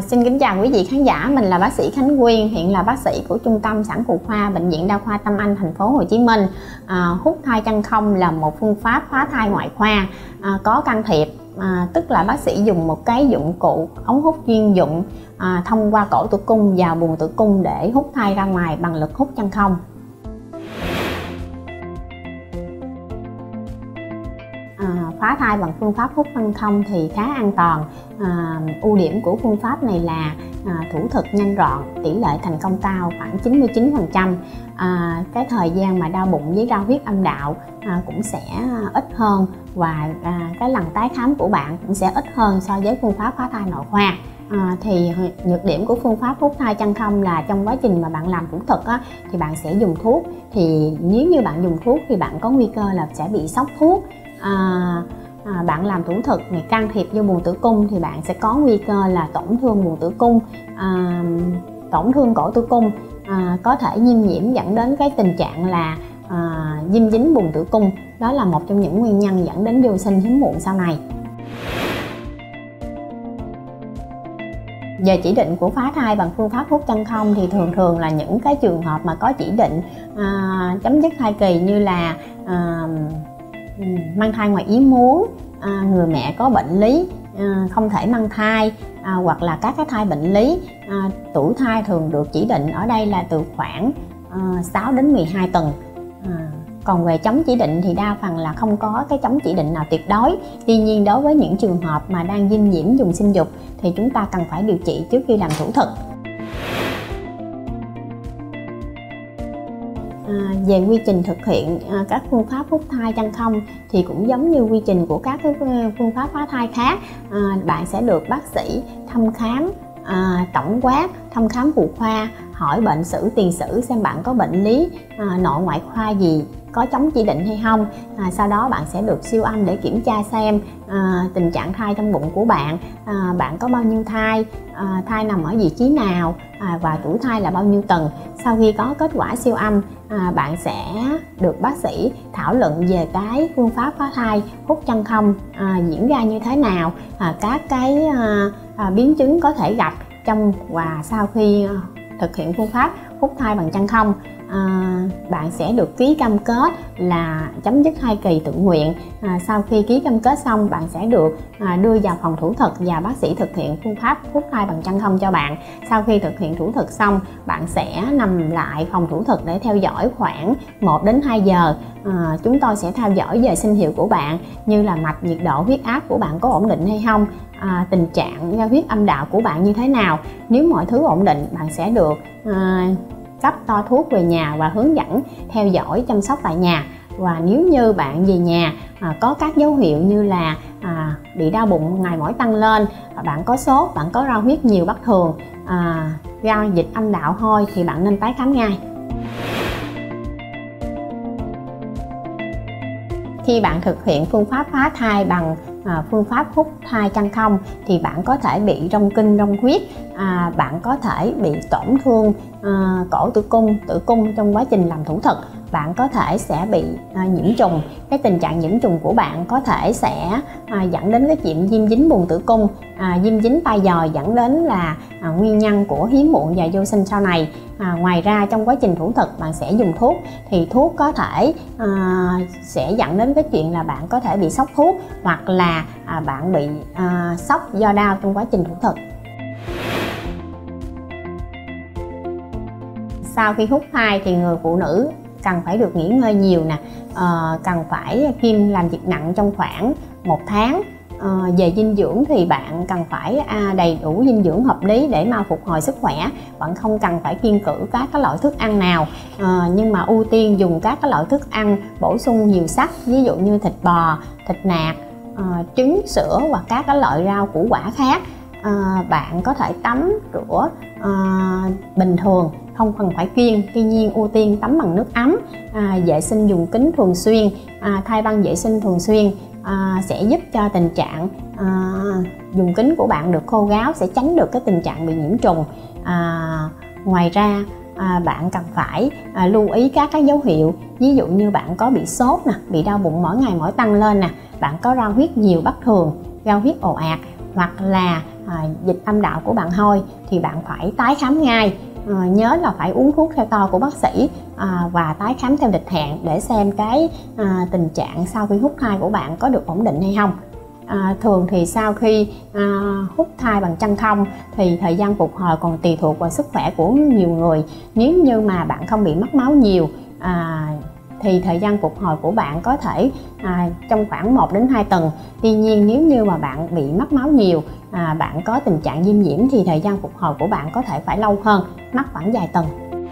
Xin kính chào quý vị khán giả, mình là bác sĩ Khánh Quyên, hiện là bác sĩ của Trung tâm Sản phụ khoa Bệnh viện Đa khoa Tâm Anh, thành phố Hồ Chí Minh. Hút thai chân không là một phương pháp phá thai ngoại khoa có can thiệp, tức là bác sĩ dùng một cái dụng cụ ống hút chuyên dụng thông qua cổ tử cung vào buồng tử cung để hút thai ra ngoài bằng lực hút chân không. Phá thai bằng phương pháp hút chân không thì khá an toàn. Ưu điểm của phương pháp này là thủ thuật nhanh gọn, tỷ lệ thành công cao khoảng 99%. Cái thời gian mà đau bụng với đau huyết âm đạo cũng sẽ ít hơn, và cái lần tái khám của bạn cũng sẽ ít hơn so với phương pháp phá thai nội khoa. Thì nhược điểm của phương pháp hút thai chân không là trong quá trình mà bạn làm thủ thuật thì bạn sẽ dùng thuốc. Thì nếu như bạn dùng thuốc thì bạn có nguy cơ là sẽ bị sốc thuốc. Bạn làm thủ thuật này can thiệp vô buồng tử cung thì bạn sẽ có nguy cơ là tổn thương buồng tử cung, tổn thương cổ tử cung, có thể viêm nhiễm dẫn đến cái tình trạng là viêm dính buồng tử cung. Đó là một trong những nguyên nhân dẫn đến vô sinh hiếm muộn sau này. Về chỉ định của phá thai bằng phương pháp hút chân không thì thường là những cái trường hợp mà có chỉ định chấm dứt thai kỳ, như là mang thai ngoài ý muốn, người mẹ có bệnh lý không thể mang thai, hoặc là các cái thai bệnh lý. Tuổi thai thường được chỉ định ở đây là từ khoảng 6 đến 12 tuần. Còn về chống chỉ định thì đa phần là không có cái chống chỉ định nào tuyệt đối. Tuy nhiên đối với những trường hợp mà đang viêm nhiễm vùng sinh dục thì chúng ta cần phải điều trị trước khi làm thủ thuật. Về quy trình thực hiện các phương pháp hút thai chân không thì cũng giống như quy trình của các cái phương pháp phá thai khác. Bạn sẽ được bác sĩ thăm khám tổng quát, thăm khám phụ khoa, hỏi bệnh sử tiền sử xem bạn có bệnh lý nội ngoại khoa gì, có chống chỉ định hay không. Sau đó bạn sẽ được siêu âm để kiểm tra xem tình trạng thai trong bụng của bạn, bạn có bao nhiêu thai, thai nằm ở vị trí nào, và tuổi thai là bao nhiêu tuần. Sau khi có kết quả siêu âm, bạn sẽ được bác sĩ thảo luận về cái phương pháp phá thai hút chân không diễn ra như thế nào, các cái biến chứng có thể gặp trong và sau khi thực hiện phương pháp hút thai bằng chân không. Bạn sẽ được ký cam kết là chấm dứt thai kỳ tự nguyện. Sau khi ký cam kết xong, bạn sẽ được đưa vào phòng thủ thuật và bác sĩ thực hiện phương pháp hút thai bằng chân không cho bạn. Sau khi thực hiện thủ thuật xong, bạn sẽ nằm lại phòng thủ thuật để theo dõi khoảng 1 đến 2 giờ. Chúng tôi sẽ theo dõi về sinh hiệu của bạn, như là mạch, nhiệt độ, huyết áp của bạn có ổn định hay không, tình trạng huyết âm đạo của bạn như thế nào. Nếu mọi thứ ổn định, bạn sẽ được cấp toa thuốc về nhà và hướng dẫn theo dõi chăm sóc tại nhà. Và nếu như bạn về nhà có các dấu hiệu như là bị đau bụng ngày mỗi tăng lên, bạn có sốt, bạn có ra huyết nhiều bất thường, ra dịch âm đạo hôi thì bạn nên tái khám ngay. Khi bạn thực hiện phương pháp phá thai bằng phương pháp hút thai chân không thì bạn có thể bị rong kinh, rong huyết, bạn có thể bị tổn thương cổ tử cung trong quá trình làm thủ thuật, bạn có thể sẽ bị nhiễm trùng. Cái tình trạng nhiễm trùng của bạn có thể sẽ dẫn đến cái chuyện viêm dính buồng tử cung, viêm dính tai giòi, dẫn đến là nguyên nhân của hiếm muộn và vô sinh sau này. Ngoài ra trong quá trình thủ thuật bạn sẽ dùng thuốc, thì thuốc có thể sẽ dẫn đến cái chuyện là bạn có thể bị sốc thuốc, hoặc là bạn bị sốc do đau trong quá trình thủ thuật. Sau khi hút thai thì người phụ nữ cần phải được nghỉ ngơi nhiều nè, cần phải kiêng làm việc nặng trong khoảng 1 tháng. Về dinh dưỡng thì bạn cần phải đầy đủ dinh dưỡng hợp lý để mau phục hồi sức khỏe. Bạn không cần phải kiêng cữ các cái loại thức ăn nào, nhưng mà ưu tiên dùng các cái loại thức ăn bổ sung nhiều sắt, ví dụ như thịt bò, thịt nạc, trứng, sữa và các cái loại rau củ quả khác. Bạn có thể tắm rửa bình thường, không cần phải kiêng. Tuy nhiên ưu tiên tắm bằng nước ấm, vệ sinh dùng kính thường xuyên, thay băng vệ sinh thường xuyên sẽ giúp cho tình trạng dùng kính của bạn được khô ráo, sẽ tránh được cái tình trạng bị nhiễm trùng. Ngoài ra bạn cần phải lưu ý các cái dấu hiệu, ví dụ như bạn có bị sốt nè, bị đau bụng mỗi ngày mỗi tăng lên nè, bạn có ra huyết nhiều bất thường, ra huyết ồ ạt, hoặc là dịch âm đạo của bạn thôi thì bạn phải tái khám ngay. Nhớ là phải uống thuốc theo toa của bác sĩ và tái khám theo lịch hẹn để xem cái tình trạng sau khi hút thai của bạn có được ổn định hay không. Thường thì sau khi hút thai bằng chân không thì thời gian phục hồi còn tùy thuộc vào sức khỏe của nhiều người. Nếu như mà bạn không bị mất máu nhiều thì thời gian phục hồi của bạn có thể trong khoảng 1 đến 2 tuần. Tuy nhiên nếu như mà bạn bị mất máu nhiều, bạn có tình trạng viêm nhiễm thì thời gian phục hồi của bạn có thể phải lâu hơn, mất khoảng vài tuần.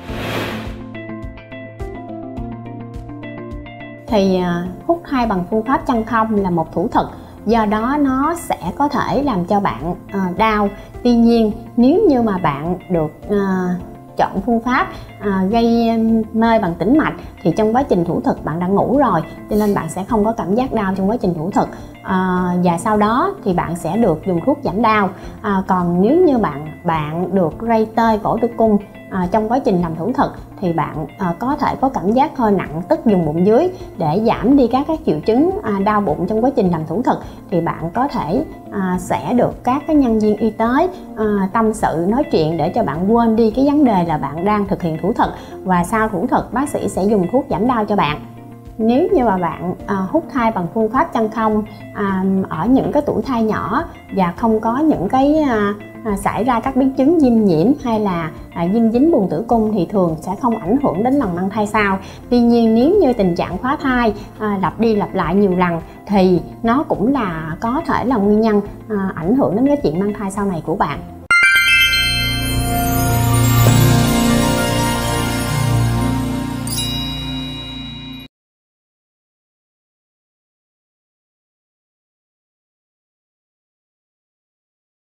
Thì hút thai bằng phương pháp chân không là một thủ thuật, do đó nó sẽ có thể làm cho bạn đau. Tuy nhiên nếu như mà bạn được chọn phương pháp gây mê bằng tĩnh mạch thì trong quá trình thủ thuật bạn đã ngủ rồi, cho nên bạn sẽ không có cảm giác đau trong quá trình thủ thuật, và sau đó thì bạn sẽ được dùng thuốc giảm đau. Còn nếu như bạn được gây tê cổ tử cung trong quá trình làm thủ thuật thì bạn có thể có cảm giác hơi nặng tức vùng bụng dưới. Để giảm đi các triệu chứng đau bụng trong quá trình làm thủ thuật thì bạn có thể sẽ được các cái nhân viên y tế tâm sự nói chuyện để cho bạn quên đi cái vấn đề là bạn đang thực hiện thủ thuật, và sau thủ thuật bác sĩ sẽ dùng thuốc giảm đau cho bạn. Nếu như mà bạn hút thai bằng phương pháp chân không ở những cái tuổi thai nhỏ và không có những cái xảy ra các biến chứng viêm nhiễm hay là viêm dính buồng tử cung thì thường sẽ không ảnh hưởng đến lần mang thai sau. Tuy nhiên nếu như tình trạng phá thai lặp đi lặp lại nhiều lần thì nó cũng là có thể là nguyên nhân ảnh hưởng đến cái chuyện mang thai sau này của bạn.